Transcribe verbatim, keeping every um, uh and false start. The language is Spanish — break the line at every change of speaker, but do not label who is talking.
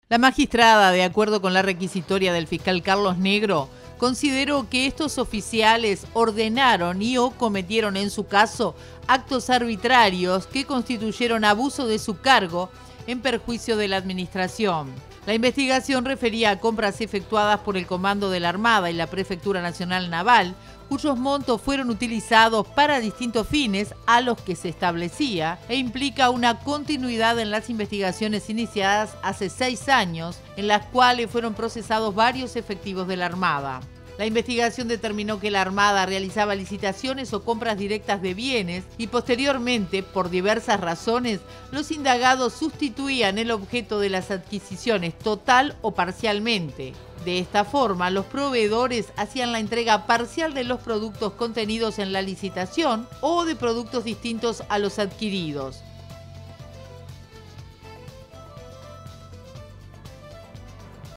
La magistrada, de acuerdo con la requisitoria del fiscal Carlos Negro, consideró que estos oficiales ordenaron y o cometieron en su caso actos arbitrarios que constituyeron abuso de su cargo en perjuicio de la administración. La investigación refería a compras efectuadas por el Comando de la Armada y la Prefectura Nacional Naval, cuyos montos fueron utilizados para distintos fines a los que se establecía, e implica una continuidad en las investigaciones iniciadas hace seis años, en las cuales fueron procesados varios efectivos de la Armada. La investigación determinó que la Armada realizaba licitaciones o compras directas de bienes y posteriormente, por diversas razones, los indagados sustituían el objeto de las adquisiciones total o parcialmente. De esta forma, los proveedores hacían la entrega parcial de los productos contenidos en la licitación o de productos distintos a los adquiridos.